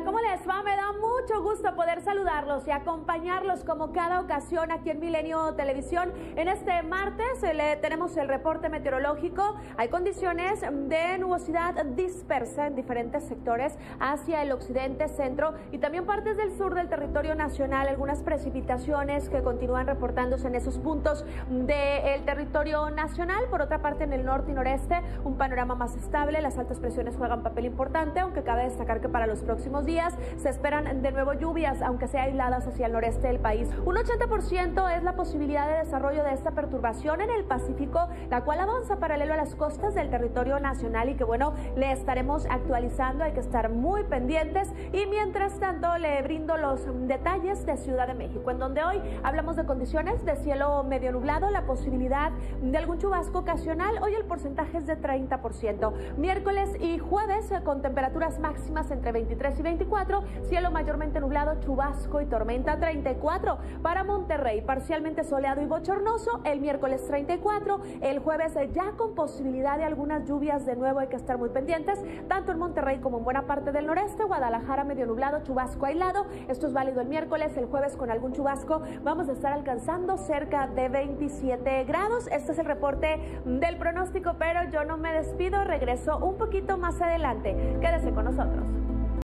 ¿Cómo les va? Me da mucho gusto poder saludarlos y acompañarlos como cada ocasión aquí en Milenio Televisión. En este martes tenemos el reporte meteorológico. Hay condiciones de nubosidad dispersa en diferentes sectores hacia el occidente, centro y también partes del sur del territorio nacional. Algunas precipitaciones que continúan reportándose en esos puntos del territorio nacional. Por otra parte, en el norte y noreste, un panorama más estable. Las altas presiones juegan papel importante, aunque cabe destacar que para los próximos días se esperan de nuevo lluvias, aunque sea aisladas hacia el noreste del país. Un 80% es la posibilidad de desarrollo de esta perturbación en el Pacífico, la cual avanza paralelo a las costas del territorio nacional y que bueno, le estaremos actualizando. Hay que estar muy pendientes y mientras tanto le brindo los detalles de Ciudad de México, en donde hoy hablamos de condiciones de cielo medio nublado, la posibilidad de algún chubasco ocasional. Hoy el porcentaje es de 30%. Miércoles y jueves con temperaturas máximas entre 23 y 24, cielo mayormente nublado, chubasco y tormenta. 34 para Monterrey, parcialmente soleado y bochornoso. El miércoles 34, el jueves ya con posibilidad de algunas lluvias. De nuevo hay que estar muy pendientes, tanto en Monterrey como en buena parte del noreste. Guadalajara medio nublado, chubasco aislado. Esto es válido el miércoles. El jueves con algún chubasco vamos a estar alcanzando cerca de 27 grados. Este es el reporte del pronóstico, pero yo no me despido, regreso un poquito más adelante. Quédese con nosotros.